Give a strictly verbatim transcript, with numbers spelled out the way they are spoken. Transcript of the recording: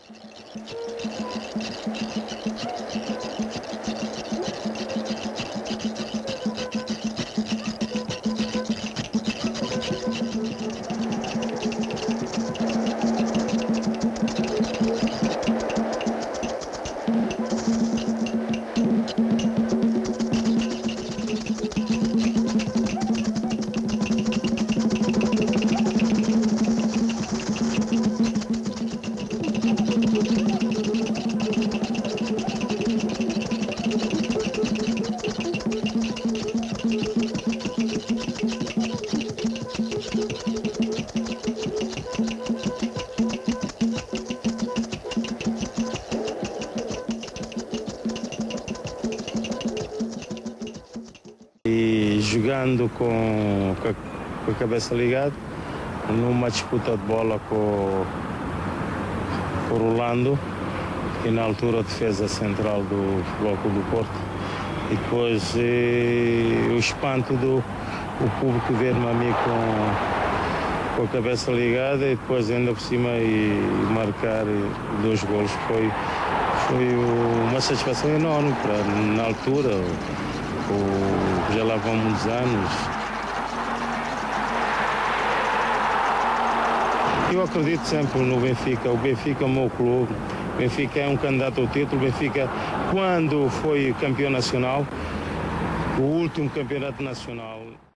E jogando com, com, a, com a cabeça ligada, numa disputa de bola com, com o Rolando, que na altura defesa central do Futebol Clube do Porto, e depois e, o espanto do o público ver-me a mim com, com a cabeça ligada e depois ainda por cima e, e marcar dois golos. Foi, foi uma satisfação enorme para, na altura. O, já lá vão muitos anos. Eu acredito sempre no Benfica. O Benfica é o meu clube. O Benfica é um candidato ao título. O Benfica, quando foi campeão nacional, o último campeonato nacional.